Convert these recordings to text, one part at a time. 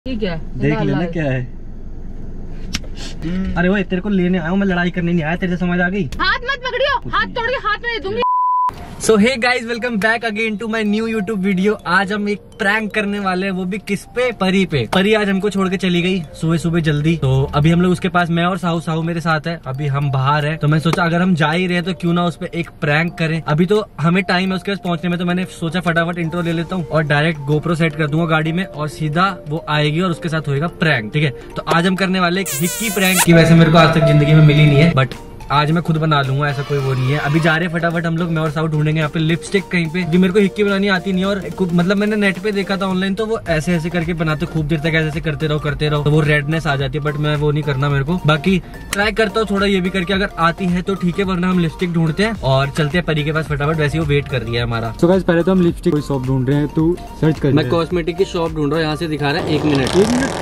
ठीक है, देख लेना क्या है। अरे वो तेरे को लेने आया हूँ, मैं लड़ाई करने नहीं आया। तेरे से समझ आ गई? हाथ मत पकड़ियो, हाथ तोड़ के हाथ में दे दूंगी। So hey guys, welcome back again to my new YouTube video. आज हम एक प्रैंक करने वाले हैं, वो भी किस पे? परी पे। परी आज हमको छोड़ के चली गई सुबह सुबह जल्दी। तो अभी हम लोग उसके पास, मैं और साहू मेरे साथ है। अभी हम बाहर है, तो मैं सोचा अगर हम जा ही रहे तो क्यों ना उस पर एक प्रैंक करें। अभी तो हमें टाइम है उसके पास पहुंचने में, तो मैंने सोचा फटाफट इंट्रो ले लेता हूँ और डायरेक्ट गोप्रो सेट कर दूंगा गाड़ी में और सीधा वो आएगी और उसके साथ होएगा प्रैंक। ठीक है, तो आज हम करने वाले एक हिक्की प्रैंक की। वैसे मेरे को आज तक जिंदगी में मिली नहीं है, बट आज मैं खुद बना लूंगा, ऐसा कोई वो नहीं है। अभी जा रहे हैं फटाफट हम लोग, मैं और साहू ढूंढेंगे यहाँ पे लिपस्टिक कहीं पे, जो मेरे को हिक्की बनानी आती नहीं है। और मतलब मैंने नेट पे देखा था ऑनलाइन, तो वो ऐसे ऐसे करके बनाते खूब देर तक, ऐसे करते रहो तो वो रेडनेस आ जाती है। बट मैं वो नहीं करना मेरे को। बाकी ट्राई करता हूँ थोड़ा ये भी करके, अगर आती है तो ठीक है, वरना हम लिपस्टिक ढूंढते हैं और चलते हैं परी के पास फटाफट। वैसे वो वेट कर रही है हमारा। तो गाइस पहले तो हम लिपस्टिक की शॉप ढूंढ रहे हैं, तू सर्च कर। मैं कॉस्मेटिक की शॉप ढूंढ रहा हूँ, यहाँ से दिखा रहा है 1 मिनट।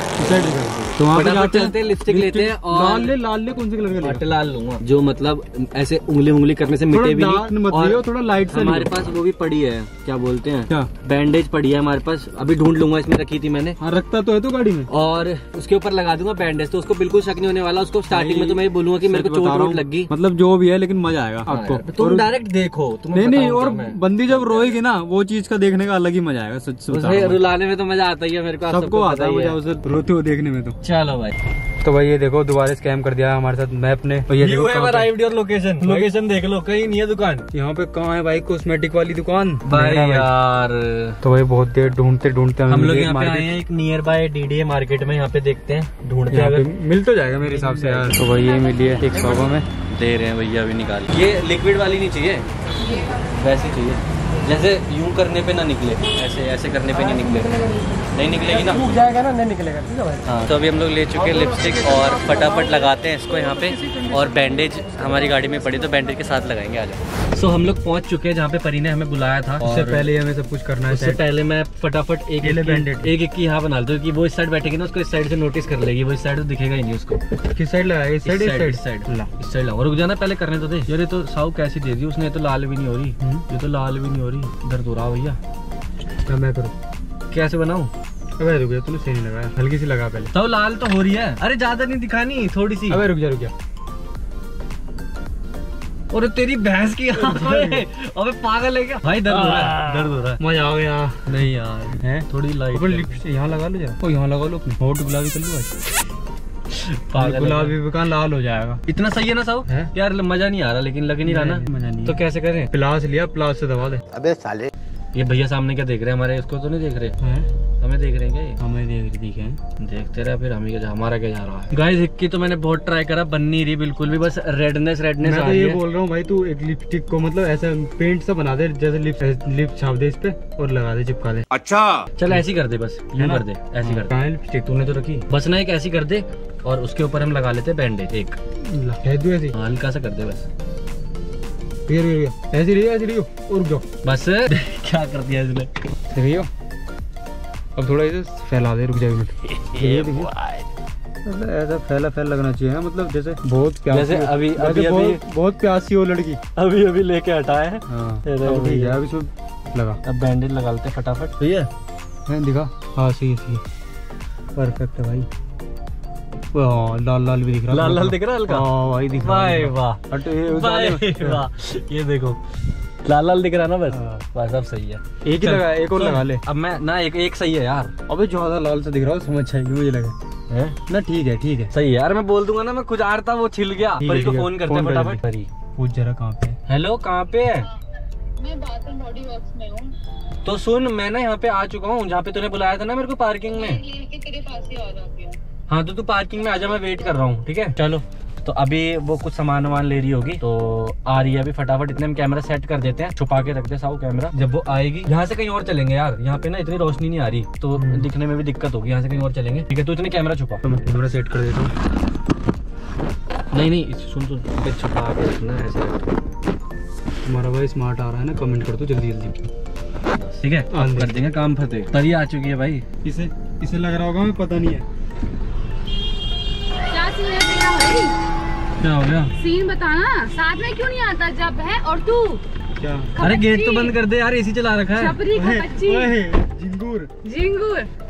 तो वहाँ पे चलते हैं, लिपस्टिक लेते हैं। और लाल ले कौन से कलर का? लाल लूंगा, जो मतलब ऐसे उंगली करने से मिटे भी नहीं। और थोड़ा लाइट से हमारे पास वो भी पड़ी है, क्या बोलते हैं, क्या बैंडेज पड़ी है हमारे पास। अभी ढूंढ लूंगा, इसमें रखी थी मैंने। हाँ, रखता तो है तो गाड़ी में। और उसके ऊपर लगा दूंगा बैंडेज, तो उसको बिल्कुल शक नहीं होने वाला। उसको स्टार्टिंग में तो मैं ये बोलूंगा कि मेरे को चोट लग गई, मतलब जो भी है, लेकिन मजा आएगा आपको। तुम डायरेक्ट देखो। नहीं, और बंदी जब रोएगी ना, वो चीज का देखने का अलग ही मजा आएगा। सच रुलाने में तो मजा आता ही है मेरे को, सबको आता है मजा उसे रोते हुए देखने में। तो चलो भाई, तो भाई ये देखो दोबारा स्कैम कर दिया हमारे साथ मैप ने। तो ये लोकेशन देख लो, कहीं नहीं है दुकान। यहाँ पे कहाँ है भाई कॉस्मेटिक वाली दुकान? भाई यार, तो भाई बहुत देर ढूंढते हम लोग यहाँ पे आए हैं एक नियर बाय डीडीए मार्केट में। यहाँ पे देखते हैं, ढूंढते हैं, मिल तो जाएगा मेरे हिसाब से यार। तो भाई ये मिली है एक शॉप में, दे रहे हैं भैया अभी निकाल। ये लिक्विड वाली नहीं चाहिए, वैसी चाहिए जैसे यूं करने पे ना निकले, ऐसे करने पे नहीं निकलेगी ना, सूख जाएगा ना, नहीं निकलेगा। ठीक है भाई। हाँ, तो अभी हम लोग ले चुके हैं लिपस्टिक और फटाफट लगाते हैं इसको यहाँ पे। और बैंडेज हमारी गाड़ी में पड़ी, तो बैंडेज के साथ लगाएंगे। आ जाओ। सो हम लोग पहुंच चुके हैं जहाँ पे परी ने हमें बुलाया था। उससे पहले हमें सब कुछ करना है। उससे पहले मैं फटाफट एक की यहाँ बना दूँ कि वो इस साइड बैठेगी ना, उसको इस साइड से नोटिस कर लेगी। वो इस साइड तो दिखेगा ही नहीं उसको। किस साइड लगाएगा? इस साइड इस साइड लगाओ। रुक जाना, पहले करने तो दे यार। ये तो साहू कैसी दे दी उसने, ये तो लाल भी नहीं हो रही, ये तो लाल भी नहीं हो रही। दर्द हो रहा भैया, मैं करूँ? कैसे बनाऊं? अबे रुक जा, तूने सही नहीं लगाया, हल्की सी लगा पहले। तो लाल तो हो रही है। अरे ज्यादा नहीं दिखानी, थोड़ी सी। अबे रुक जा। और तेरी भैंस की अबे पागल है क्या भाई? दर्द हो रहा है। मजा आ गया। नहीं यार, है थोड़ी लाइट। यहाँ लगा लो जरा, यहाँ लगा लो अपने होठ गुलाबी कर लो भाई। गुलाबी भी कहाँ लाल हो जाएगा। इतना सही है ना साहू? यार मजा नहीं आ रहा, लेकिन लग नहीं रहा ना। मजा नहीं। तो कैसे करें? प्लास लिया, प्लास से दबा दे। अबे साले, ये भैया सामने क्या देख रहे हैं हमारे? इसको तो नहीं देख रहे हैं? हमें देख रहे हैं क्या ये? हमें देखते रहे फिर हमें क्या, हमारा क्या जा रहा है। गाइस हिक्की तो मैंने बहुत ट्राई करा, बन नहीं रही बिल्कुल भी, बस रेडनेस मैं तो ये बोल रहा हूँ भाई, तू एक लिपस्टिक को मतलब ऐसा पेंट सा बना दे, जैसे लिप छाप दे इस पे और लगा दे, चिपका दे। अच्छा चल ऐसी कर दे, बस यूं कर दे, ऐसी कर दे। लिपस्टिक तूने तो रखी, बस ना एक ऐसी कर दे और उसके ऊपर हम लगा लेते बैंडेज। एक हल्का सा कर दे बस। ऐसी रही और रुक जाओ बस। क्या कर दिया इसने? सही हो, अब थोड़ा इसे फैला दे, रुक जाए। ऐसा फैला लगना चाहिए ना, मतलब जैसे बहुत प्यासी, जैसे अभी बहुत प्यासी हो लड़की, अभी लेके हटा है। ठीक है, अब इसमें लगा। अब बैंडेज लगा लेते फटाफट। भैया दिखा, हाँ सही है, परफेक्ट है भाई। लाल भी दिख रहा, लाल दिख रहा है हल्का। भाई दिख रहा है। वाह, ये देखो लाल दिख रहा है ना, बस अब सही है। एक ही लगा, एक और लगा ले। अब मैं ना एक सही है यार। अबे ज्यादा लाल से दिख रहा है, समझ चाहिए मुझे लगा है ना। ठीक है सही है यार, मैं बोल दूंगा ना, मैं खुद आ रहा था, वो छिल गया। परी को फोन करते हैं फटाफट। परी पूछ जरा कहाँ पे? हेलो, कहाँ पे है? मैं बाथ एंड बॉडी वर्क्स में हूँ। तो सुन, मैं ना यहाँ पे आ चुका हूँ, जहाँ पे तूने बुलाया था ना मेरे को, पार्किंग में। तेरे पास ही आ जाती हूँ। हाँ तो तू पार्किंग में आजा, मैं वेट कर रहा हूँ। ठीक है चलो। तो अभी वो कुछ सामान ले रही होगी, तो आ रही है अभी फटाफट। इतने हम कैमरा सेट कर देते हैं, छुपा के रखते हैं साहू कैमरा। जब वो आएगी, यहाँ से कहीं और चलेंगे यार, यहाँ पे ना इतनी रोशनी नहीं आ रही, तो दिखने में भी दिक्कत होगी। यहाँ से कहीं और चलेंगे, ठीक है? तो इतने कैमरा छुपा, तो मैं कैमरा सेट कर देता हूँ। नहीं सुन, तो छुपा के रखना है ऐसे। तुम्हारा भाई स्मार्ट आ रहा है ना, कमेंट कर दो जल्दी। ठीक है, कर देंगे काम फतेह। तरी आ चुकी है भाई। इसे लग रहा होगा, हमें पता नहीं है क्या हो गया। सीन बताना, साथ में क्यों नहीं आता जब है? और तू क्या? अरे गेट तो बंद कर दे यार, एसी चला रखा है। छपरी खपच्ची झिंगूर झिंगूर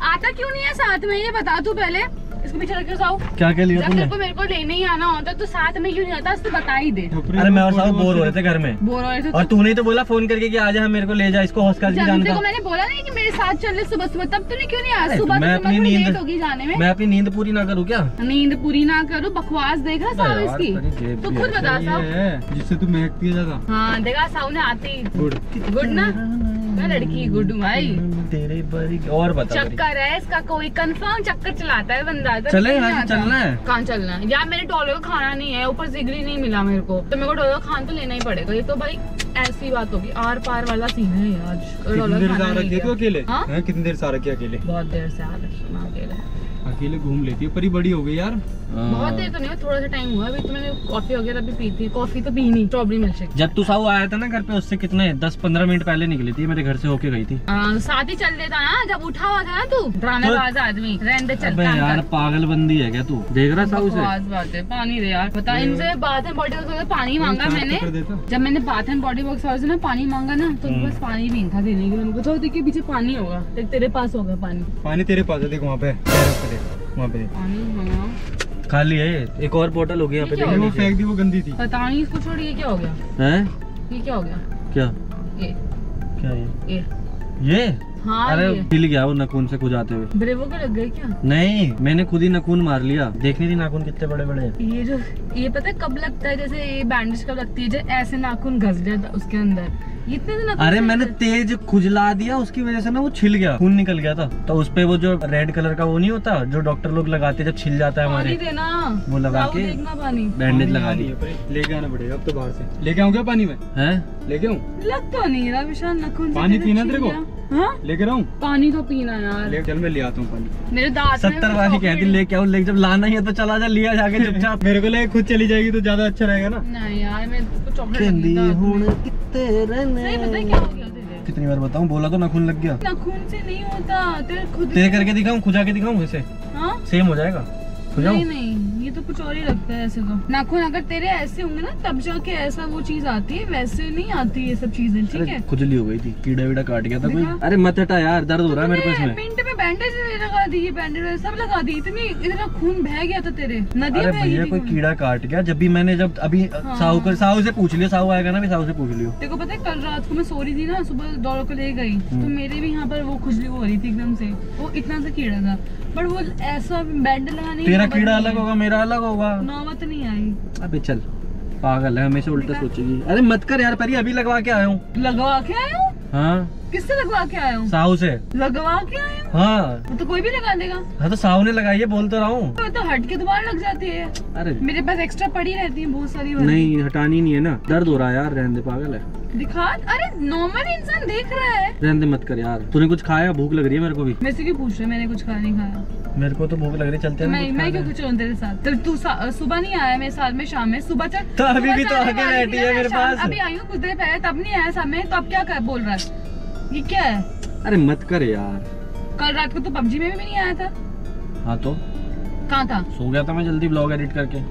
आता क्यों नहीं है साथ में, ये बता तू पहले। इसको पीछे रख के साऊ। क्या क्या लिया जब तूने? तेरे को मेरे को लेने ही आना होता तो साथ में क्यों नहीं आता, उसको बता ही दे। अरे मैं और साहब बोर हो रहे थे घर में, बोर हो रहे थे और तूने ही तो बोला फोन करके कि आजा मेरे को ले जा, इसको हॉस्पिटल भी जाना था। मैंने बोला नहीं कि मेरे साथ चल रहे सुबह सुबह, तब तूने क्यों नहीं आया? सुबह मैं तो अपनी थोड़ी नींद लेट होगी जाने में। मैं अपनी नींद पूरी ना करूँ क्या? नींद पूरी ना करूँ, बकवास देख रहा साहब इसकी, तू खुद बता साहब। जिससे तू महकती है ज्यादा। हाँ देखा साहब ने आती गुड ना, मैं लड़की गुड हूँ भाई। तेरे बारी और बता। चक्कर है इसका कोई, कंफर्म चक्कर चलाता है बंदा। चले आज चलना है। कहाँ चलना है यार? मेरे डॉलर का खाना नहीं है, ऊपर जिगरी नहीं मिला मेरे को, तो मेरे को डॉलर खाना तो लेना ही पड़ेगा। ये तो भाई ऐसी बात होगी, आर पार वाला सीन है आज। कितनी देर से आ रखी है तू अकेले? हाँ? कितनी देर से आ रखी है अकेले? बहुत देर से आ रखी हूँ अकेले। अकेले घूम लेती है, पर ही बड़ी हो गई यार। बहुत देर तो नहीं, थोड़ा सा टाइम हुआ अभी तो। मैंने कॉफी वगैरह भी पी थी, कॉफी तो पी नहीं, स्ट्रॉबेरी मिल्कशेक। जब तू साहू आया था ना घर पे, उससे कितने 10-15 मिनट पहले निकली थी, मेरे घर से होके गई थी। साथ ही चल देता ना, जब उठा हुआ था ना तू, ड्रामेबाज आदमी। रहने चल अबे यार पागल बंदी है क्या तू? देख रहा साहू से? बात है, पानी दे यार। पता इनसे बाथ एंड बॉडी वर्क्स पानी मांगा मैंने। जब मैंने बाथ एंड बॉडी वर्क्स वाले से ना पानी मांगा ना, तो बस पानी भी था देने के लिए उनको। तो देखिए पीछे पानी होगा, तेरे पास होगा पानी। पानी तेरे पास है, देख वहाँ पे, वहाँ पे पानी मांगा खाली है। एक और बोतल होगी यहाँ पे, ये क्या देखो वो नीचे। फेंक दी, वो गंदी थी। पता नहीं इसको छोड़, ये क्या हो गया? हैं? ये क्या हो गया? क्या ये क्या ये ये? हाँ अरे ये हिल गया वो नाखून से खुजाते हुए। ब्रेवो के लग गए क्या? नहीं, मैंने खुद ही नाखून मार लिया। देखनी थी नाखून कितने बड़े बड़े हैं। ये जो ये पता है कब लगता है? जैसे ये बैंडेज कब लगती है, जब ऐसे नाखून घस जाता उसके अंदर। इतने तो नाखून अरे से मैंने अंदर- तेज खुजला दिया, उसकी वजह से ना वो छिल गया, खून निकल गया था। तो उस पे वो जो रेड कलर का वो नहीं होता जो डॉक्टर लोग लगाते हैं जब छिल जाता है पानी हमारे, देना, वो लगा राहुल के देखना पानी। बैंडेज लगा दी दिया। लेके आना पड़ेगा अब तो बाहर से। लेके आऊँ क्या पानी में? हैं? लेके आऊँ? लग तो नहीं रहा विशाल, नाखून से पानी कैसे पीना छिल तेरे को? गया? हाँ लेके रहूँ? पानी तो पीना यार। ले चल, मैं ले आता हूँ पानी। मेरे दांत में 70 बार ही कहती लेके आओ, लेकिन जब लाना ही है तो चला जा, लिया जाके चुपचाप। मेरे को लगे खुद चली जाएगी तो ज्यादा अच्छा रहेगा ना। नहीं यार, मैं तो चॉकलेट कहंदी सही हुण कित्ते रहने। पता है क्या हो गया तेरे? कितनी बार बताऊं, बोला तो नाखून लग गया। नाखून से नहीं होता, तेरे खुद तेरे करके दिखाऊं, खुजा के दिखाऊं, वैसे हाँ सेम हो जाएगा। खुजाऊं? नहीं नहीं, ये तो कुछ और ही लगता है ऐसे तो। नाखून अगर तेरे ऐसे होंगे ना तब जाके ऐसा वो चीज आती है, वैसे नहीं आती ये सब चीजें, ठीक है? खुजली हो गई थी, कीड़ा वीड़ा काट गया था कोई। दिखा। अरे मत हटा यार, दर्द हो रहा है मेरे को इसमें। पिंड में बैंडेज लगा दी, बैंडेज सब लगा दी, इतना खून बह गया था तेरे, नदी अरे बह भैया गई कोई थी। कीड़ा काट गया। जब भी मैंने जब अभी साहू से पूछ लियो, साहू आएगा ना भी साहू से पूछ लियो। देखो पता है कल रात को मैं सो रही थी ना, सुबह डॉक्टर को ले गई तो मेरे भी यहाँ पर वो खुजली हो रही थी एकदम से। वो इतना सा कीड़ा था, बट वो ऐसा बैंडेज लगाने की तेरा नौबत कीड़ा नहीं अलग आई। होगा, मेरा अलग होगा। नौबत नहीं आई। अबे चल, पागल है, हमेशा उल्टा सोचेगी। अरे मत कर यार परी, अभी लगवा के आया हूँ। लगवा के आया हूँ? हाँ किससे लगवा के आया हूँ? साहू से। लगवा के आया हूँ? हाँ वो तो कोई भी लगा देगा। हाँ तो साहू ने लगाई है, बोल तो रहा हूँ। तो हट के दोबारा लग जाती है। अरे मेरे पास एक्स्ट्रा पड़ी रहती है बहुत सारी वाली। नहीं, हटानी नहीं है ना, दर्द हो रहा है यार, रहने दे, पागल है। दिखा, अरे नॉर्मल इंसान देख रहा है। रहने दे, मत कर यार। तूने कुछ खाया? भूख लग रही है मेरे को भी। मेरे से क्यों पूछ रहा है? मैंने कुछ खाया नहीं खाया। मेरे को तो भूख लग रही है, चलते तो हैं ना कुछ मैं क्यों खाने। कुछ तेरे साथ? तो तू सुबह नहीं आया मेरे साथ में, शाम में सुबह चल। तो अभी सुबह भी तो जाने आके वाली बैठी थी है ना, मेरे शाम- पास। अभी आई हूँ कुछ देर पहले, तब नहीं आया साथ में, तो अब क्या कर बोल रहा है? ये क्या है? अरे मत कर यार। कल रात को तो पबजी में भी नहीं आया था। हाँ तो कहाँ था? सो गया था मैं जल्दी ब्लॉग एडिट करके।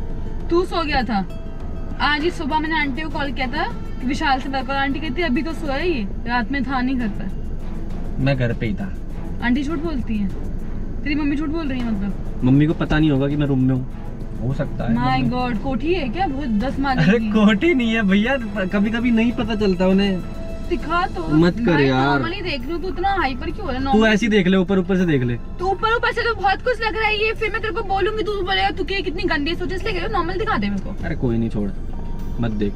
तू सो गया था। आज ही सुबह मैंने आंटी को कॉल किया था, विशाल से बात कर। आंटी कहती है अभी तो सोया ही, रात में था नहीं घर पर। मैं घर पे ही था। आंटी झूठ बोलती है? तेरी मम्मी झूठ बोल रही है मतलब? मम्मी को पता नहीं होगा कि मैं रूम में हूँ, हो सकता है। माय मम्मी- गॉड, कोठी है क्या? बहुत 10 माले अरे की। कोठी नहीं है भैया, कभी कभी नहीं पता चलता उन्हें। दिखा तो मत कर यार। नॉर्मली देख लूं, तू इतना हाइपर क्यों हो रहा है? तू normal- ऐसी देख ले, ऊपर ऊपर से देख ले। तू ऊपर से तो बहुत कुछ लग रहा है ये, फिर मैं तेरे को बोलूंगी, तू बोलेगा तू क्या कितनी गंदी है, सोच इसलिए नॉर्मल दिखा दे मेरे को। अरे कोई नहीं, छोड़, मत देख।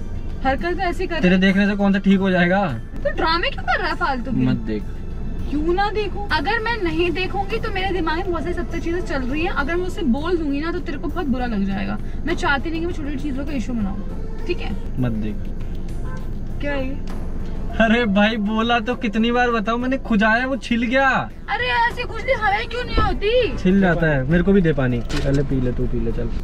हरकत ऐसी कर। तेरे देखने से कौन सा ठीक हो जाएगा? तो ड्रामे क्यों कर रहा है फालतू के? मत देख। क्यों ना देखूं? अगर मैं नहीं देखूंगी तो मेरे दिमाग में बहुत सारी 70 चीजें चल रही हैं। अगर मैं उससे बोल दूंगी ना तो तेरे को बहुत बुरा लग जाएगा। मैं चाहती नहीं कि मैं छोटी छोटी चीजों का इशू बनाऊं, ठीक है? मत देख। क्या है ये? अरे भाई बोला तो कितनी बार बताऊं, मैंने खुजाया, वो छिल गया। अरे ऐसी खुजली हमें क्यों नहीं होती? छिल जाता है। मेरे को भी दे पानी, पहले पी ले, तू पी ले, चल।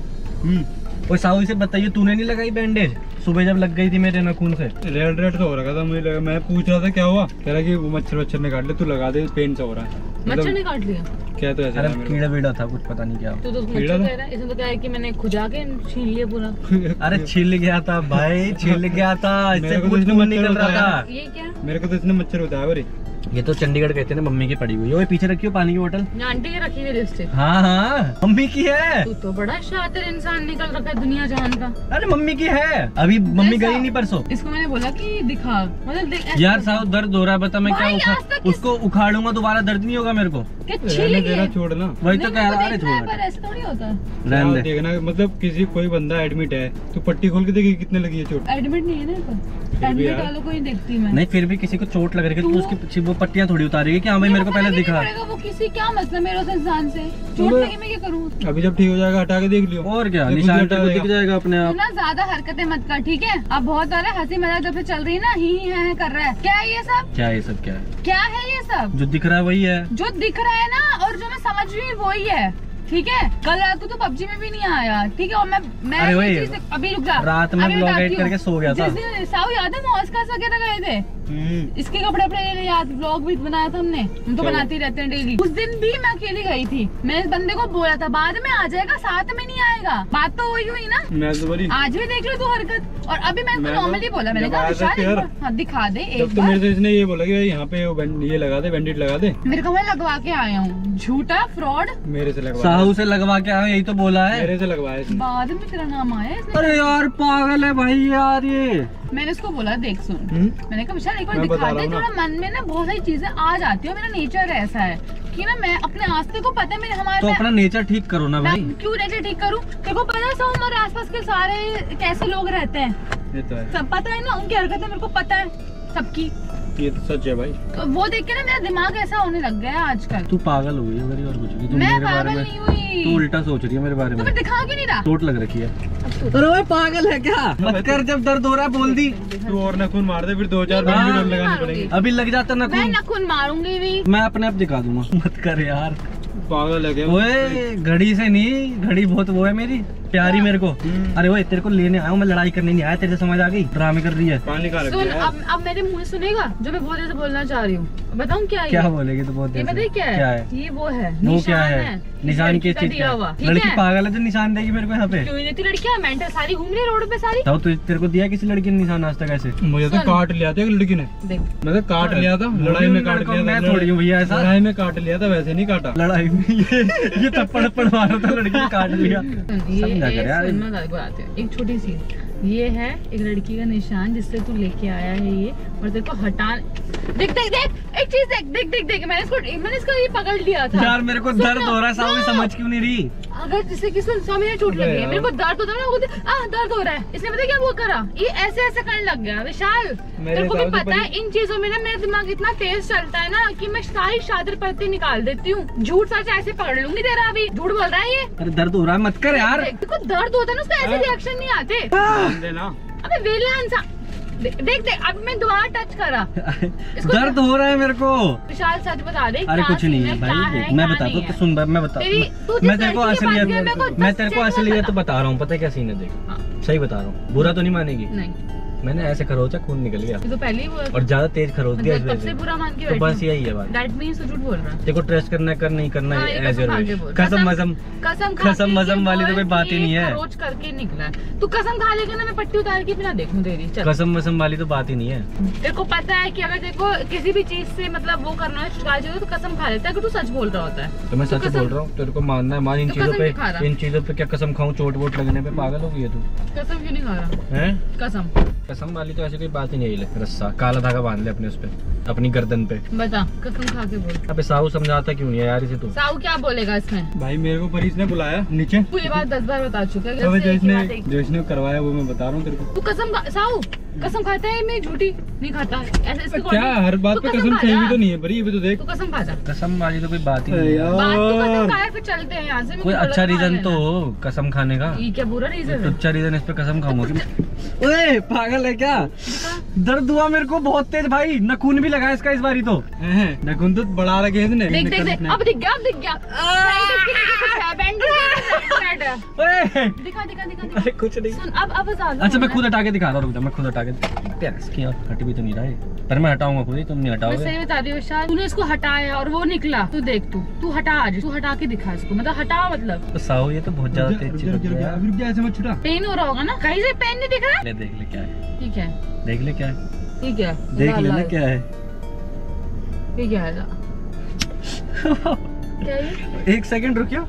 और साहू से बताइए, तूने नहीं लगाई बैंडेज सुबह जब लग गई थी मेरे नाखून से? रेड रेड तो हो रखा था, मुझे लगा, मैं पूछ रहा था क्या हुआ, कह रहा कि वो मच्छर ने काट ले, तू लगा दे, पेन सा हो रहा है। मच्छर ने काट लिया? क्या तो ऐसा अरे था मेरे कीड़ा वीड़ा था कुछ, पता नहीं क्या। तो कीड़ा मच्छर था? कह रहा है, इसमें तो क्या है कि मैंने खुजा के छीन लिया पूरा। को। अरे छिल गया था भाई, छिल गया था, इससे मेरे को कुछ इसने खून मच्छर निकल रहा बताया। था। ये क्या? मेरे को तो इसने मच्छर बताया, अरे ये तो चंडीगढ़ कहते हैं ना, मम्मी की पड़ी हुई है। ओए पीछे रखियो पानी की बोतल। आंटी की रखी हुई लिपस्टिक। हाँ हाँ मम्मी की है। तू तो बड़ा शातिर इंसान निकल रखा है दुनिया जहान का। अरे मम्मी की है, अभी मम्मी गई नहीं परसों। इसको मैंने बोला कि दिखा, मतलब देख यार साहब दर्द हो रहा है, बता मैं क्या उसको उखाड़ूंगा दोबारा, दर्द नहीं होगा मेरे को। छोड़ना वही तो कह रहा है, पर ऐसा थोड़ी होता है। रहने दे। देखना मतलब किसी कोई बंदा एडमिट है तो पट्टी खोल के देखिए कितने लगी है चोट। एडमिट नहीं है ना, एडमिट वालों को ही देखती मैं। नहीं फिर भी किसी को चोट लग रही है तो उसकी पीछे वो पट्टियां थोड़ी उतारेगी कि हाँ भाई मेरे को पहले दिखा। वो किसी क्या मतलब मेरे उस इंसान से, चोट लगी मैं क्या करूँ। अभी जब ठीक हो जाएगा हटा के देख लियो। और क्या निशान दिख जाएगा अपने आप। ना ज्यादा हरकतें मत कर, ठीक है। अब बहुत सारे हंसी मजाक जब से चल रही है ना, ही है कर रहा है। क्या है ये सब? क्या ये सब क्या है? क्या है ये सब? जो दिख रहा है वही है, जो दिख रहा है ना, और जो मैं समझ रही हूँ वही है, ठीक है। कल रात को तो पबजी में भी नहीं आया, ठीक है। और मैं ये चीज़ अभी रुक जा, रात में ब्लॉग एडिट करके सो गया था। साहू याद है मॉस्कस वगैरह गए थे, इसके कपड़े अपने याद, ब्लॉग भी बनाया था हमने, हम तो बनाते रहते हैं डेली। उस दिन भी मैं अकेली गई थी, मैंने इस बंदे को बोला था बाद में आ जाएगा, साथ में नहीं आएगा। बात तो वही हुई ना। मैं तो बोली आज भी देख लो तू हरकत। और अभी मैंने नॉर्मली बोला, मैंने कहा दिखा दे एक बार। मेरे से इसने ये बोला कि यहाँ पे ये लगा दे, बैंडेज लगा दे। मेरे को मैं लगवा के आया हूँ, झूठा फ्रॉड। मेरे से लगवा, साहू से लगवा के आया, यही तो बोला है। मेरे से लगवाया, बाद में तेरा नाम आया। अरे यार पागल है भाई यार ये। मैंने उसको बोला देख सुन, मैंने कहा विशाल एक बार दिखा दे, थोड़ा मन में ना बहुत सारी चीजें आ जाती है। मेरा नेचर ऐसा है कि ना मैं अपने आस्ते को पता है मेरे हमारे तो अपना नेचर ठीक करो ना भाई। क्यों नेचर ठीक करूँ? तेरे को पता है सब हमारे आसपास के सारे कैसे लोग रहते हैं, ये तो है। सब पता है ना, उनकी हरकतें मेरे को पता है सबकी। ये तो सच है भाई। तो वो देख के ना मेरा दिमाग ऐसा होने लग गया है आजकल। तू पागल हो गई है मेरी, और कुछ नहीं। मैं पागल नहीं हुई, तू उल्टा सोच रही है मेरे बारे में। तो फिर दिखा क्यों नहीं रहा? चोट लग रखी है। अरे भाई पागल है क्या? मत कर, जब दर्द हो रहा है बोल दी। तू और नखून मार दे, फिर 2-4 बैंडेज लगानी पड़ेगी। अभी लग जाता नखून। मैं नखून मारूंगी भी, मैं अपने आप दिखा दूंगा। मत कर यार, पागल है क्या? ओए घड़ी से नहीं, घड़ी बहुत वो है मेरी प्यारी मेरे को। अरे वो तेरे को लेने आया हूँ, मैं लड़ाई करने नहीं आया। तेरे से समझ आ गई, ड्रामे कर रही है। सुन अब मेरे मुंह सुनेगा जो मैं बहुत देर से बोलना चाह रही हूँ। बताऊँ क्या? क्या बोलेगी तो बहुत देर से? क्या है ये? वो है वो क्या है? निशान किस चीज का? लड़की पागल है जो निशान देगी मेरे को यहाँ पे? क्यों नहीं देती लड़कियाँ? मेंटल सारी घूम रही रोड पे सारी। तो तेरे को दिया किसी लड़की ने निशान आज तक? ऐसे मुझे तो काट लिया था एक लड़की ने। मैं तो काट लिया था, लड़ाई में काट लिया था। मैं थोड़ी हूँ भैया ऐसा, लड़ाई में काट लिया था, वैसे नहीं काटा लड़ाई में। ये थप्पड़ मारा था, लड़की ने काट लिया। समझा कर यार। एक छोटी सी ये है एक लड़की का निशान जिससे तू लेके आया है ये, और तेरे को हटा। देख देख देख एक चीज देख देख देख देख मैंने इसको ये पकड़ लिया था। यार मेरे को दर्द हो रहा है, सामने समझ क्यों नहीं रही? अगर जिसे किसी स्वामी ने चोट लगी है, मेरे को दर्द होता है ना, दर्द हो रहा है, इसने पता क्या वो करा, ये ऐसे ऐसे करने लग गया। विशाल तेरे को भी पता है इन चीजों में ना मेरा दिमाग इतना तेज चलता है ना कि मैं सारी शातिर पत्ती निकाल देती हूँ। झूठ सच ऐसे पकड़ लूंगी तेरा। अभी झूठ बोल रहा है ये। अरे दर्द हो रहा है, मत कर यार। देखो दर्द होता है ना, उसका ऐसे रिएक्शन नहीं आते। अबे वेला इंसान, देख देख अब मैं दोबारा टच करा। दर्द हो रहा है मेरे को। विशाल सच बता दे। अरे कुछ नहीं है भाई, मैं बता दूं तो सुन, मैं बता, मैं तेरे को असलियत बता रहा हूँ। पता है क्या सीन है? देख सही बता रहा हूँ, बुरा तो नहीं मानेगी। नहीं मैंने ऐसे खरोचा, खून निकल गया तो पहले ही और ज्यादा तेज खरोच दिया इस वजह से। बुरा मान के तो बस यही है बात। दैट मींस तू झूठ बोल रहा है। देखो ट्रस्ट करना कर नहीं करना एज योर विश। कसम मजम वाली तो कोई बात ही नहीं है। खरोच करके निकला है तू। कसम खा लेगा ना, मैं पट्टी उतार के बिना देखूं तेरी। कसम मजम वाली तो बात ही नहीं है। तेरे को पता है कि अगर देखो किसी भी चीज से मतलब वो करना है शिकायत तो कसम खा लेता है कि तू सच बोल रहा होता है। तो मैं सच बोल रहा हूँ, तेरे को मानना है मान। इन चीजों पे क्या कसम खाऊं? चोट वोट लगने पे पागल हो गई है तू? कसम क्यों नहीं खा रहा है? कसम वाली तो ऐसी कोई बात ही नहीं है। रस्सा काला धागा बांध ले अपने उस पे, अपनी गर्दन पे। बता कसम खा के बोल। अबे साहू समझाता क्यों नहीं है यार इसे तू? साहू क्या बोलेगा इसमें? भाई मेरे को परीस ने बुलाया नीचे, तू ये बात 10 बार बता चुका है। जो इसने करवाया वो मैं बता रहा हूँ तेरे को। तू कसम साहू कसम खाता है? मैं झूठी नहीं खाता ऐसे। क्या हर बात पे कसम सही भी तो नहीं है बरी? ये भी तो देख। तू कसम खा जा। कसम वाली तो कोई बात ही नहीं है। बात तो कसम खाया, फिर चलते हैं यहाँ से। कोई अच्छा रीजन तो हो कसम खाने का। ये क्या बुरा रीजन है? अच्छा रीजन इस पे कसम खाऊंगा। ओए पागल है क्या? दर्द हुआ मेरे को बहुत तेज भाई। नखून भी लगा इसका इस बारी तो। नखून तो बढ़ा रखे इसने। देख देख देख अब दिख गया, अब दिख गया। दिखा दिखा दिखा। अरे कुछ नहीं। सुन अब अच्छा मैं खुद हटा के दिखा रहा हूँ। मैं खुद हटा के हट भी तो नहीं रहा है, पर मैं हटाऊंगा खुद ही, तुम नहीं हटाओगे। मैं सही बता रही हूँ विशाल, तूने इसको हटाया और वो निकला। तू देख, तू हटा आज, तू हटा के दिखा इसको, मतलब हटा मतलब। तो साहू ये तो बहुत ज्यादा तेज ऐसे मत छुटा। पेन हो रहा होगा ना? कहीं से पेन नहीं दिख रहा? देख ले क्या है। ठीक है देख ले क्या है। ठीक है देख लेना क्या है। ये क्या है? क्या है? एक सेकंड रुकियो।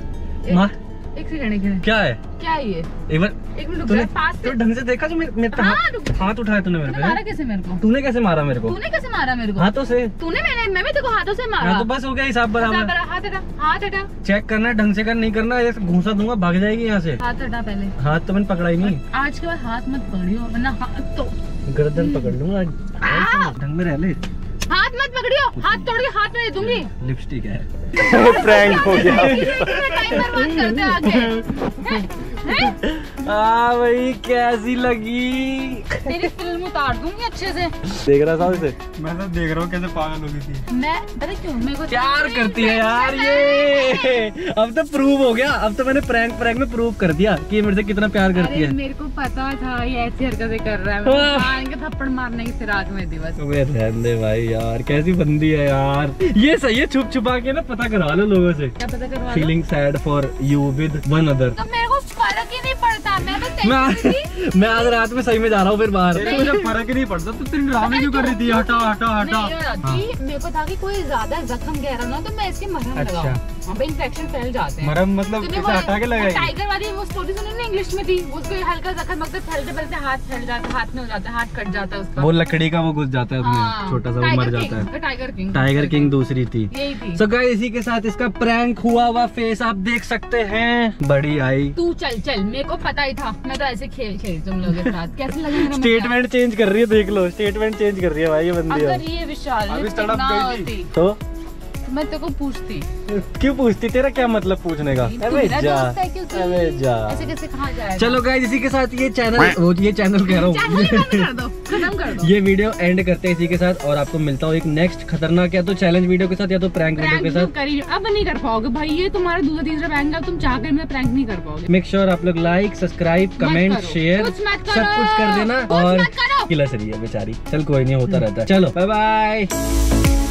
एक सेकंड, क्या है? क्या है ये? एक बार एक मिनट रुक तूने जा, पास से। तो ढंग से देखा जो मेरे पे हाथ उठाया तूने मेरे तूने मारा पे? कैसे मेरे को? तूने कैसे मारा मेरे को? तूने कैसे मारा मेरे को? हाथों से। मैं भी तेरे को हाथों से मारा। हाँ तो बस हो गया हिसाब बराबर। हाथ हटा, हाथ हटा, चेक करना है ढंग से कर, नहीं करना ऐसे घूंसा दूंगा भाग जाएगी यहाँ से। हाथ हटा पहले। हाथ तो मैंने पकड़ा ही नहीं। आज के बाद हाथ मत पकड़ियो वरना हाथ तो गर्दन पकड़ लूंगा। ढंग में रह ले। हाथ मत पकड़ियो, हाथ तोड़िए, हाथ में दे दूंगी। लिपस्टिक है। प्रैंक हो गया। टाइम बर्बाद करते आगे। हाँ भाई कैसी लगी? तेरी फिल्म उतार दूंगी अच्छे से। देख रहा था उसे। मैं तो देख रहा हूँ कैसे पागल हो गई थी। मैं पता क्यों मेरे को प्यार करती है यार ये। अब तो प्रूव हो गया, अब तो मैंने प्रैंक में प्रूव कर दिया कि ये मेरे से कितना प्यार करती अरे है। मेरे को पता था ये ऐसी हरकतें कर रहा है। मैं मारेंगे थप्पड़ मारने की फिराक में थी बस। रहने दे भाई यार, कैसी बंदी है यार। ये सही है, छुप छुपा के ना पता करवा लो लोगों से। क्या पता करवा लो? Feeling sad for you with one other. तो मेरे को फर्क ही नहीं पड़ता, मैं बस tension थी। मैं आज रात में सही में जा रहा हूँ फिर बाहर। तेरे को जब फर्क ही नहीं पड़ता तो तेरी ड्रामे क्यों कर रही थी? हटा हटा हटा। मेरे को था कि कोई ज्यादा जख्म गहरा ना तो मैं इसके मरहम अच्छा। लगाऊं। वहाँ पे इन्फेक्शन फैल जाते हैं। मरहम मतलब तूने इसे हटा के लगाएगी? टाइगर वाली वो स्टोरी सुनी ना इंग्लिश में थी, उसको हल्का जख्म लगता है, फैलते फैलते हाथ फैल जाता, हाथ में हो जाता है, हाथ कट जाता है उसका। वो लकड़ी का वो घुस जाता है हाँ, उसमें, छोटा सा वो मर जाता है। टाइगर किंग दूसरी थी। यही थी। So guys, इसी के साथ इसका प्रैंक हुआ हुआ फेस आप देख सकते हैं। बड़ी आई। तू चल चल, मेरे को पता ही था, मैं तो ऐसे खेल खेल तुम लोगों के साथ। कैसे लगे मेरा मजाक? स्टेटमेंट चेंज कर रही है, देख लो स्टेटमेंट चेंज कर रही है भाई ये बंदी। अगर ये विशाल अभी लिपस्टिक तड़प ना गई थी। होती तो मैं तेरे को पूछती। क्यों पूछती? तेरा क्या मतलब पूछने का? तू अबे मेरा जा, दोस्त है क्योंकि अबे जा। ऐसे कैसे कहा जाएगा? चलो गाइस, इसी के साथ ये चैनल कह रहा चैनल ही हूँ बंद कर दो, खत्म कर दो। ये वीडियो एंड करते हैं इसी के साथ और आपको मिलता हूँ एक नेक्स्ट खतरनाक या तो चैलेंज वीडियो के साथ या तो प्रैंक वीडियो के साथ। अब नहीं कर पाओगे भाई, ये तुम्हारा दूसरा तीसरा प्रैंक है, तुम चाह कर मैं प्रैंक नहीं कर पाओगे। मेक श्योर आप लोग लाइक सब्सक्राइब कमेंट करो, शेयर कुछ मत सब करो, कुछ कर देना। कुछ और मत करो। किलस रही है बेचारी, चल कोई नहीं, होता रहता है। चलो बाय बाय।